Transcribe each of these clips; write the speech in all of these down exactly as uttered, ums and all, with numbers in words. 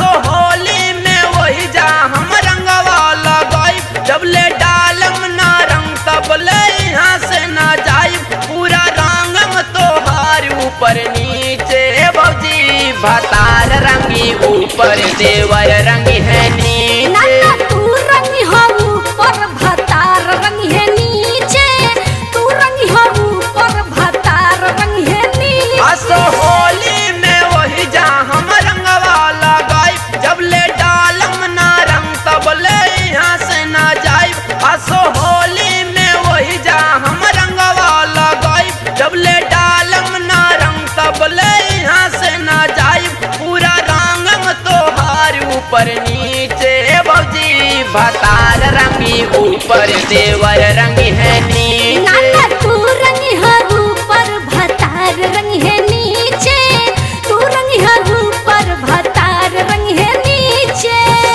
असो होली में वही जा हम रंगवा लगाई, जब ले डालम ना रंग तब ले यहाँ से ना जाई, पूरा रंगम तोहार ऊपर नीचे भौजी भतार रंगी ऊपर देवर रंगी है नीचे। तू रंगी हो ऊपर भतार रंगी है नीचे, तू रंगी हो ऊपर भतार रंगी है नीचे। असो होली में वही जा हम रंगवा लगाई, जब ले डालम ना रंग तब ले यहाँ से ना जाई, असो होली में वही जा हम रंगवा लगाई, जब ले डालम ना रंग तब ले यहाँ से ना जाई, पूरा रंगम तोहार ऊपर नीचे भौजी भतार रंगी ऊपर देवर रंगी है नीचे। तू रंगी हो ऊपर भतार रंगी है नीचे, तू रंगी हो ऊपर भतार रंगी है नीचे।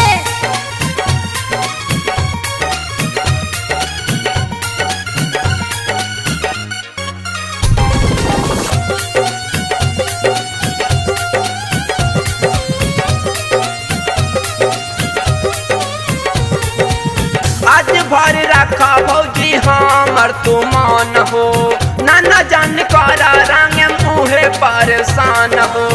आज भर रखा भौजी हमर तू मान हो, नाना जान करा रंग मुहे परेशान हो।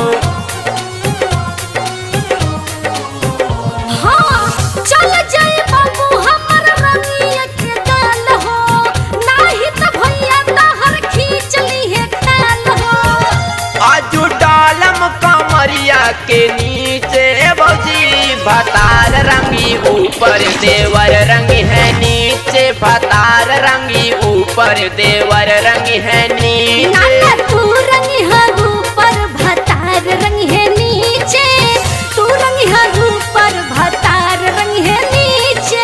हाँ चल जाए बाबू हमर रंगिया के गाल हो, नाही त भैया तहर खींच ली है खाल हो। आज डालम कमरिया के नीचे भौजी भतार रंगी ऊपर देवर रंगी है नीचे, भतार रंगी ऊपर देवर रंगी है नीचे। तू रंगी हो ऊपर भतार रंगी है नीचे, तू रंगी हो ऊपर भतार रंगी है नीचे।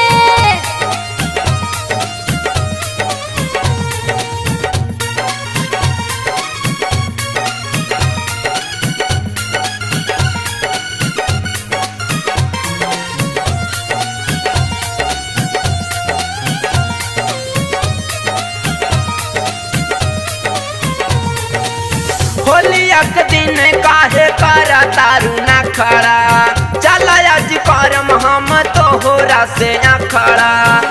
होलिया के दिन काहे करा तारू ना खड़ा, चला आज करम हम तोहरा से अखड़ा।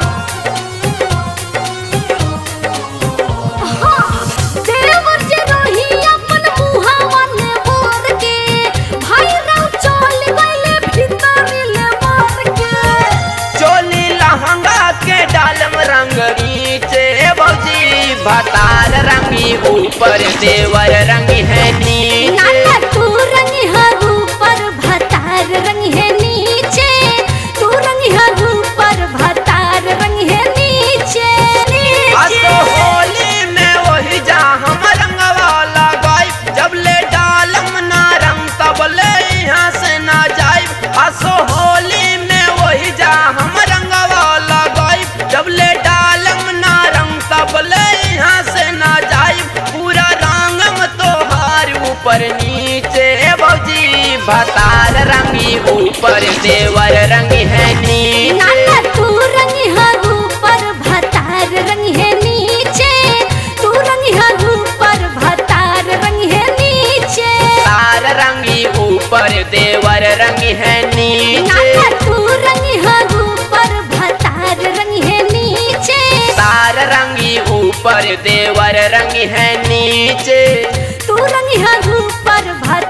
देवर जे रही अपन मुहावा ने मोर के, भाई राव चल गइले भीतर ले मार के। चोली लहंगा के डालम रंग नीचे भौजी भतार रंगी ऊपर देवर रंगी है नीचे। तू रंगी हो ऊपर भतार रंगी है नीचे, तू रंगी हो ऊपर भतार रंगी है नीचे। असो होली में वही जा हम रंगवा लगाई, जब ले डालम ना रंग तब ले यहाँ से ना जाई, असो होली में वही जा हम रंगवा लगाई, जब ले डालम ना रंग तब ले यहाँ से ना जाई, पूरा रंगम तोहार ऊपर नीचे भौजी भतार रंगी ऊपर देवर रंगी है नीचे। तू रंगी हो ऊपर भतार रंगी है नीचे, तू रंगी हो ऊपर भतार रंगी है नीचे। तार रंगी ऊपर देवर रंगी है नीचे। तू रंगी हो ऊपर भतार रंगी है नीचे, तार रंगी ऊपर देवर रंगी है नीचे। तू रंगी हो ऊपर भतार